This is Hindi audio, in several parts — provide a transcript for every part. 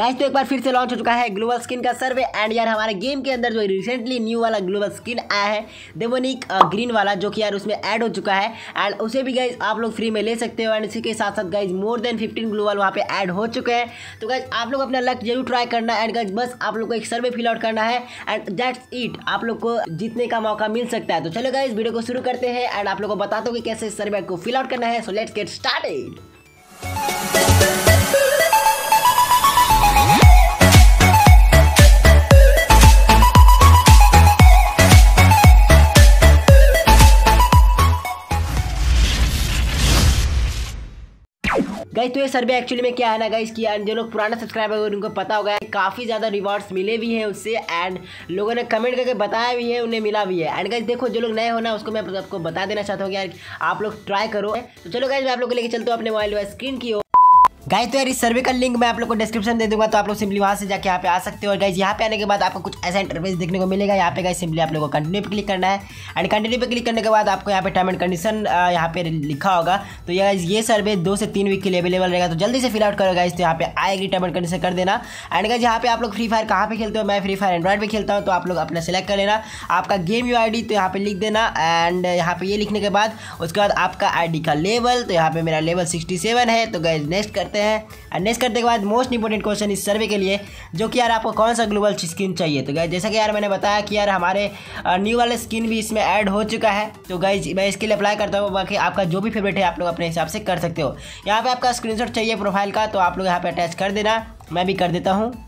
गाइस तो एक बार फिर से लॉन्च हो चुका है ग्लोबल स्किन का सर्वे। एंड यार हमारे गेम के अंदर जो रिसेंटली न्यू वाला ग्लोबल स्किन आया है डेमोनिक ग्रीन वाला, जो कि यार उसमें ऐड हो चुका है एंड उसे भी गाइस आप लोग फ्री में ले सकते हो। एंड इसी के साथ साथ गाइस मोर देन 15 ग्लोबल वहाँ पे ऐड हो चुके हैं। तो गाइस आप लोग अपना लक जरूर ट्राई करना। एंड गाइस बस आप लोग को एक सर्वे फिल आउट करना है एंड दैट्स इट, आप लोग को जीतने का मौका मिल सकता है। तो चलो गाइस वीडियो को शुरू करते हैं एंड आप लोग को बताता हूँ कि कैसे इस सर्वे को फिल आउट करना है। So let's get started. Guys तो ये सर्वे एक्चुअली में क्या है ना गाइस कि जो लोग पुराना सब्सक्राइबर है उनको पता होगा काफ़ी ज़्यादा रिवॉर्ड्स मिले भी हैं उससे एंड लोगों ने कमेंट करके बताया भी है, उन्हें मिला भी है। एंड गाइस देखो जो लोग नए हो ना उसको मैं आपको बता देना चाहता हूँ कि यार आप लोग ट्राई करो। तो चलो गाइस मैं आप लोग को लेके चलता हूँ अपने मोबाइल स्क्रीन की ओर। गाइस तो यार इस सर्वे का लिंक मैं आप लोग को डिस्क्रिप्शन दे दूंगा, तो आप लोग सिंपली वहां से जाके यहाँ पे आ सकते हो। और गाइस यहाँ पे आने के बाद आपको कुछ ऐसा इंटरफेस देखने को मिलेगा। यहाँ पे गाइस सिंपली आप लोगों को कंटिन्यू पे क्लिक करना है एंड कंटिन्यू पे क्लिक करने के बाद आपको यहाँ पे टर्म एंड कंडीशन यहाँ पे लिखा होगा। तो ये सर्वे 2 से 3 वीक के लिए अवेलेबल रहेगा, तो जल्दी से फिल आउट करो गाइस। तो यहाँ पे आएगी टर्म एंड कंडीशन कर देना। एंड गाइस यहाँ पे आप लोग फ्री फायर कहाँ पे खेलते हो, मैं फ्री फायर एंड्रॉइड पे खेलता हूँ, तो आप लोग अपना सेलेक्ट कर लेना आपका गेम UID, तो यहाँ पे लिख देना। एंड यहाँ पे ये लिखने के बाद उसके बाद आपका ID का लेवल, तो यहाँ पे मेरा लेवल 67 है। तो गाइस नेक्स्ट करते हैं एंड नेक्स्ट करने के बाद मोस्ट इंपॉर्टेंट क्वेश्चन इस सर्वे के लिए, जो कि यार आपको कौन सा ग्लोबल स्किन चाहिए। तो गाइस जैसा कि यार मैंने बताया कि यार हमारे न्यू वाले स्किन भी इसमें ऐड हो चुका है। तो गाइस मैं इसके लिए अप्लाई करता हूँ, बाकी आपका जो भी फेवरेट है आप लोग अपने हिसाब से कर सकते हो। यहाँ पे आपका स्क्रीनशॉट चाहिए प्रोफाइल का, तो आप लोग यहाँ पे अटैच कर देना, मैं भी कर देता हूँ।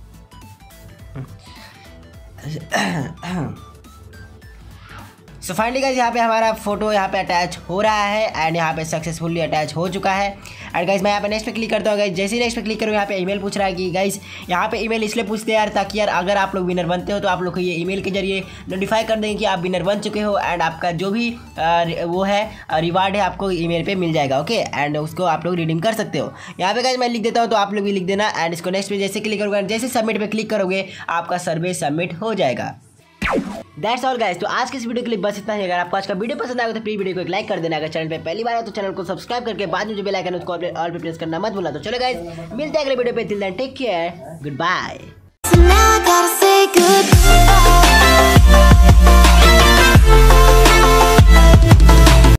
सो फाइनली गाइस यहाँ पे हमारा फोटो यहाँ पे अटैच हो रहा है एंड यहाँ पे सक्सेसफुली अटैच हो चुका है। एंड गाइस मैं यहाँ पे नेक्स्ट पे क्लिक करता हूँ। गाइस जैसे ही नेक्स्ट पे क्लिक करूँ यहाँ पे ईमेल पूछ रहा है कि गाइस यहाँ पे ईमेल इसलिए पूछते हैं यार ताकि यार अगर आप लोग विनर बनते हो तो आप लोग को ये ईमेल के जरिए नोटिफाई कर देंगे कि आप विनर बन चुके हो एंड आपका जो भी वो है रिवार्ड है आपको ईमेल पे मिल जाएगा। ओके एंड उसको आप लोग रिडीम कर सकते हो। यहाँ पे गाइस मैं लिख देता हूँ, तो आप लोग भी लिख देना। एंड इसको नेक्स्ट पे जैसे क्लिक करोगे, जैसे सबमिट पे क्लिक करोगे आपका सर्वे सबमिट हो जाएगा। That's all guys. तो आज के इस वीडियो के लिए बस इतना ही। अगर आपको आज का वीडियो पसंद आएगा तो प्लीज वीडियो को एक लाइक कर देना। अगर चैनल पे पहली बार है तो चैनल को सब्सक्राइब करके बाद में जो बेल आइकन है उसको ऑल पे प्रेस करना मत भूलना। तो चलो गाइस मिलते हैं अगले वीडियो पे। Till then take care, good bye.